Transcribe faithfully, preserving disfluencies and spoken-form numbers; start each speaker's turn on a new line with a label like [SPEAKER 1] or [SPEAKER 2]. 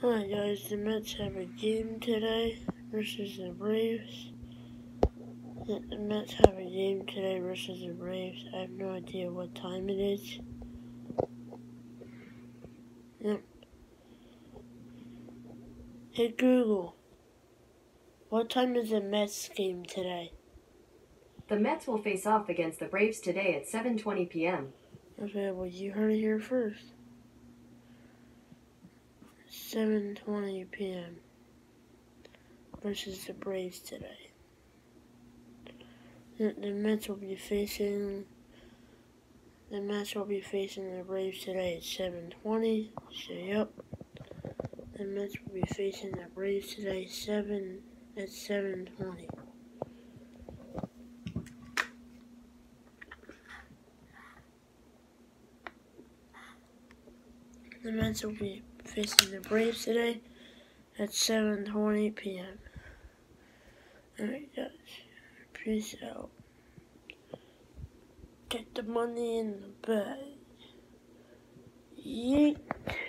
[SPEAKER 1] Alright guys, the Mets have a game today versus the Braves. The, the Mets have a game today versus the Braves. I have no idea what time it is. Yep. Hey Google, what time is the Mets game today?
[SPEAKER 2] The Mets will face off against the Braves today at seven twenty p m
[SPEAKER 1] Okay, well you heard it here first. seven twenty p m versus the Braves today. The, the Mets will be facing the Mets will be facing the Braves today at seven twenty. So yep. The Mets will be facing the Braves today seven at seven twenty. The Mets will be facing the Braves today at seven twenty p m Alright guys, peace out. Get the money in the bag. Yeet.